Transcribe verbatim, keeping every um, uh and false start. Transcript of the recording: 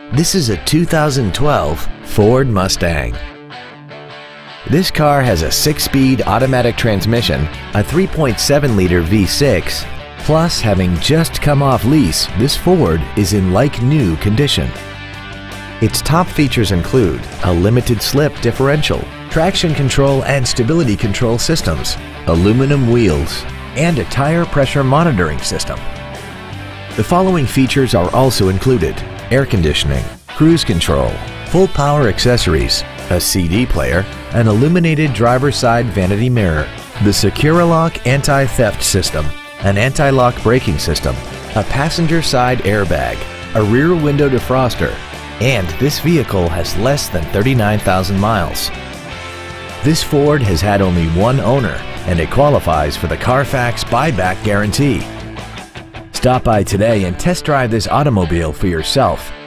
This is a two thousand twelve Ford Mustang. This car has a six-speed automatic transmission, a three point seven liter V six, plus having just come off lease, this Ford is in like-new condition. Its top features include a limited slip differential, traction control and stability control systems, aluminum wheels, and a tire pressure monitoring system. The following features are also included: air conditioning, cruise control, full power accessories, a C D player, an illuminated driver's side vanity mirror, the SecuriLock anti-theft system, an anti-lock braking system, a passenger side airbag, a rear window defroster, and this vehicle has less than thirty-nine thousand miles. This Ford has had only one owner and it qualifies for the Carfax buyback guarantee. Stop by today and test drive this automobile for yourself.